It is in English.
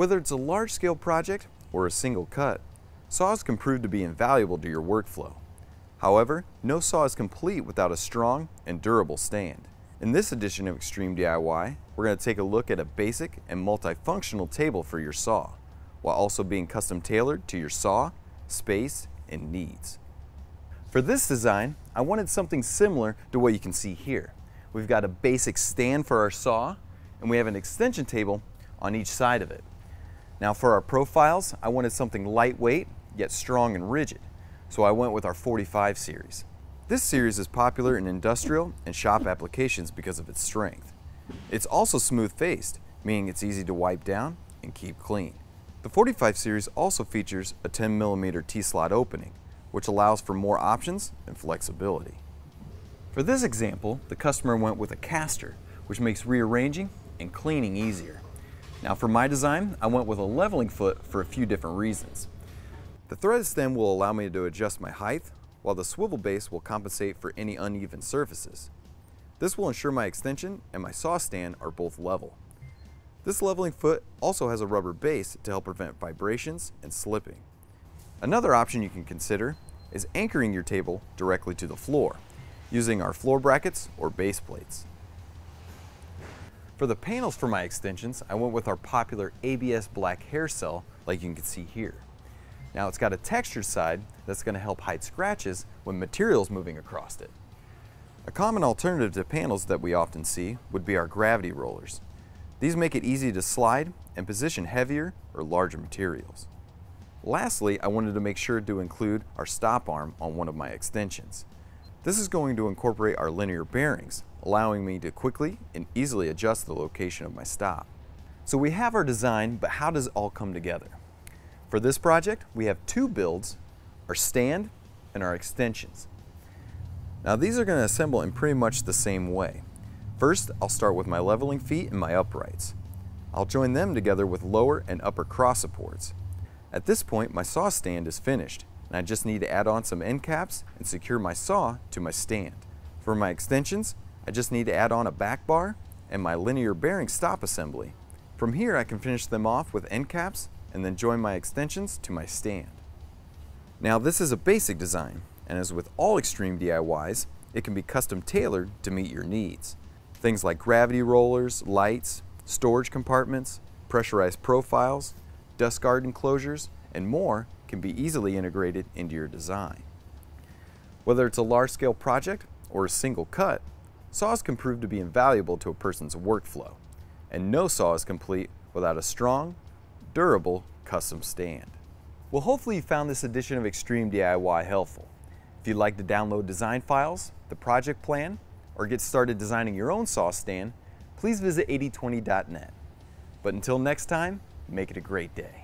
Whether it's a large-scale project or a single cut, saws can prove to be invaluable to your workflow. However, no saw is complete without a strong and durable stand. In this edition of Xtreme DIY, we're going to take a look at a basic and multifunctional table for your saw, while also being custom tailored to your saw, space, and needs. For this design, I wanted something similar to what you can see here. We've got a basic stand for our saw, and we have an extension table on each side of it. Now for our profiles, I wanted something lightweight, yet strong and rigid, so I went with our 45 series. This series is popular in industrial and shop applications because of its strength. It's also smooth-faced, meaning it's easy to wipe down and keep clean. The 45 series also features a 10mm T-slot opening, which allows for more options and flexibility. For this example, the customer went with a caster, which makes rearranging and cleaning easier. Now for my design, I went with a leveling foot for a few different reasons. The threaded stem will allow me to adjust my height, while the swivel base will compensate for any uneven surfaces. This will ensure my extension and my saw stand are both level. This leveling foot also has a rubber base to help prevent vibrations and slipping. Another option you can consider is anchoring your table directly to the floor, using our floor brackets or base plates. For the panels for my extensions, I went with our popular ABS black hair cell like you can see here. Now it's got a textured side that's going to help hide scratches when material is moving across it. A common alternative to panels that we often see would be our gravity rollers. These make it easy to slide and position heavier or larger materials. Lastly, I wanted to make sure to include our stop arm on one of my extensions. This is going to incorporate our linear bearings, allowing me to quickly and easily adjust the location of my stop. So we have our design, but how does it all come together? For this project, we have two builds, our stand and our extensions. Now these are going to assemble in pretty much the same way. First, I'll start with my leveling feet and my uprights. I'll join them together with lower and upper cross supports. At this point, my saw stand is finished, and I just need to add on some end caps and secure my saw to my stand. For my extensions, I just need to add on a back bar and my linear bearing stop assembly. From here, I can finish them off with end caps and then join my extensions to my stand. Now this is a basic design, and as with all Xtreme DIYs, it can be custom tailored to meet your needs. Things like gravity rollers, lights, storage compartments, pressurized profiles, dust guard enclosures, and more can be easily integrated into your design. Whether it's a large-scale project or a single cut, saws can prove to be invaluable to a person's workflow, and no saw is complete without a strong, durable custom stand. Well, hopefully you found this edition of Xtreme DIY helpful. If you'd like to download design files, the project plan, or get started designing your own saw stand, please visit 8020.net. But until next time, make it a great day.